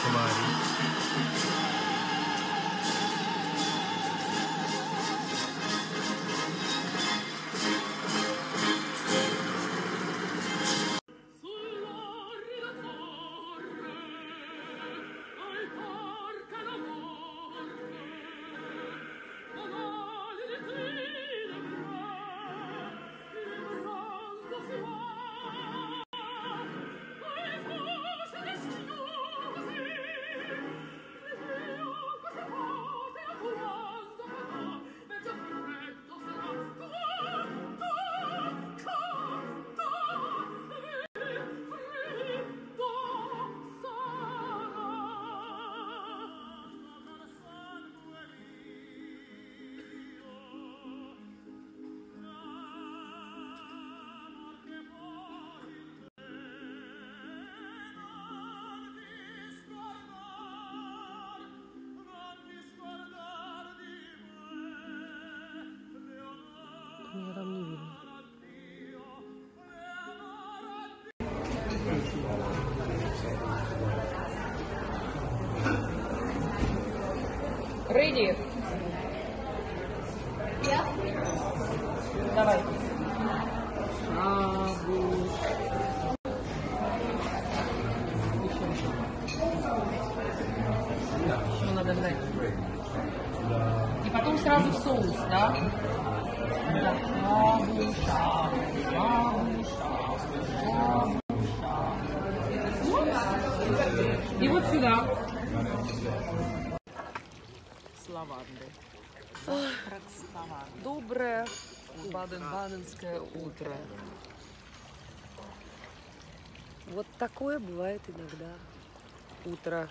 Самаре. Меня там не видно. Ready? Давай. Еще надо дать. И потом сразу в соус, да? И вот сюда. С лавандой. Доброе баден-баденское утро. Вот такое бывает иногда утро.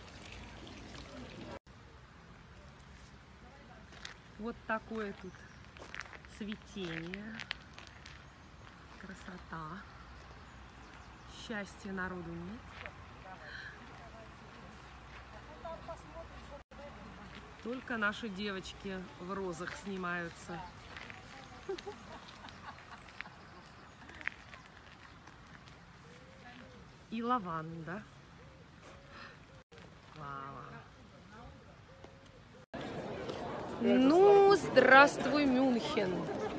Вот такое тут цветение, красота, счастья народу нет. Только наши девочки в розах снимаются. И лаванда. Вау. Ну, здравствуй, Мюнхен.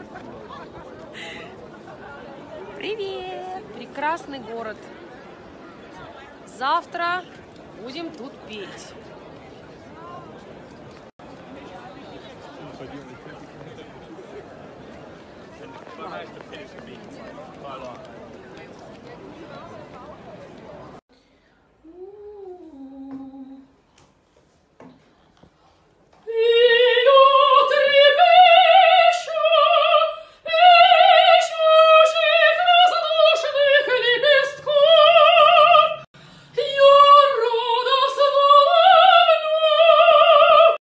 Привет! Прекрасный город. Завтра будем тут петь.